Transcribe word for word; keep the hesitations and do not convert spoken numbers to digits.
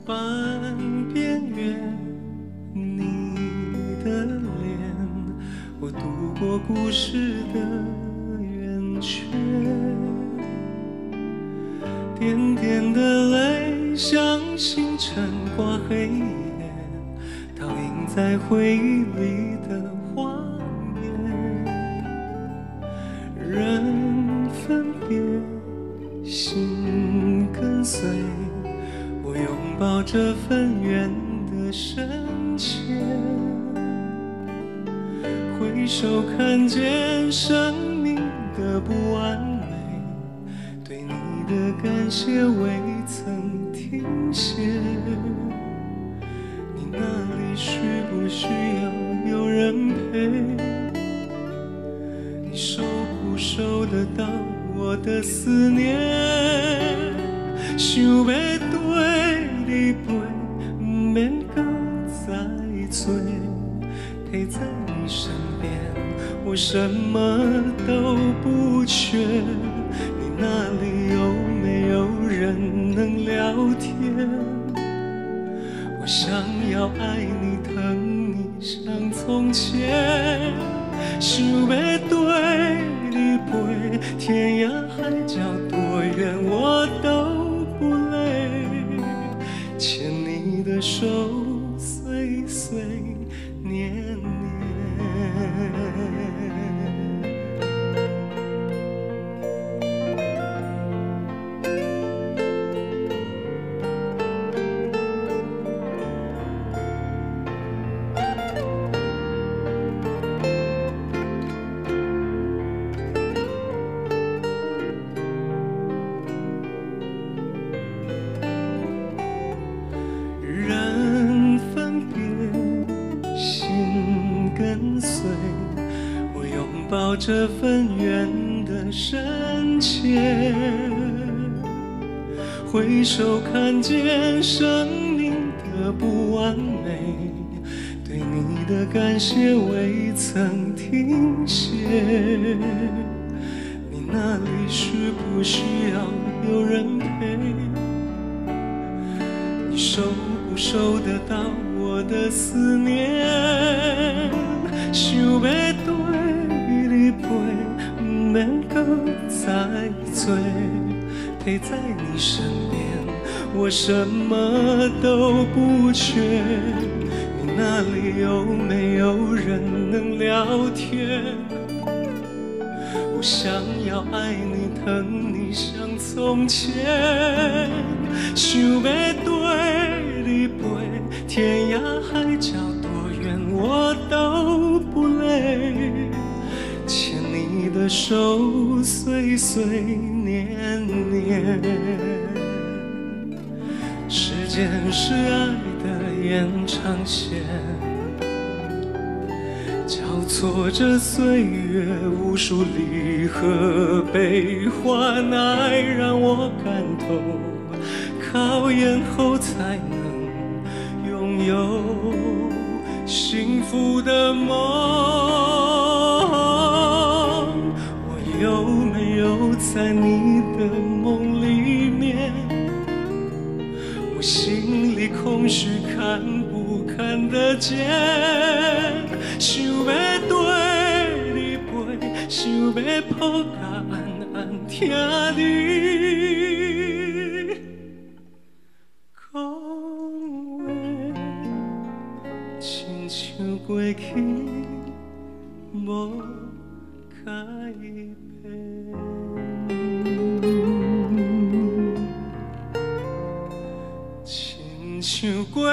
半边缘，你的脸，我度过故事的圆圈。点点的泪像星辰挂黑夜，倒映在回忆里的画面。人分别，心跟随，我拥抱这份缘的深浅。回首看见生命的不完美，对你的感谢未曾停歇。你那里需不需要有人陪？你收不收得到我的思念？想要对你陪，不免搁再做，陪在你身边，我什么都不缺。你那里有没有人能聊天？我想要爱你疼你像从前，想要对你陪，天涯海角多远我都不累，牵你的手岁岁年年。人分别，心跟随，我拥抱这份缘的深浅。回首看见生命的不完美，对你的感谢未曾停歇。你那里需不需要有人陪？你收不收得到我的思念？想要对你陪，不免搁再做，陪在你身边，我什么都不缺。你那里有没有人能聊天？我想要爱你疼你像从前，想要对你陪，天涯海角多远我都不累，牵你的手岁岁年年。时间是爱的延长线，交错着岁月无数离合悲欢，爱让我感动，考验后才能拥有幸福的梦。我有没有在你的梦里面？我心里空虚看不看得见？想要对你陪，想要抱甲安安听你讲话，亲像过去无改变。亲像过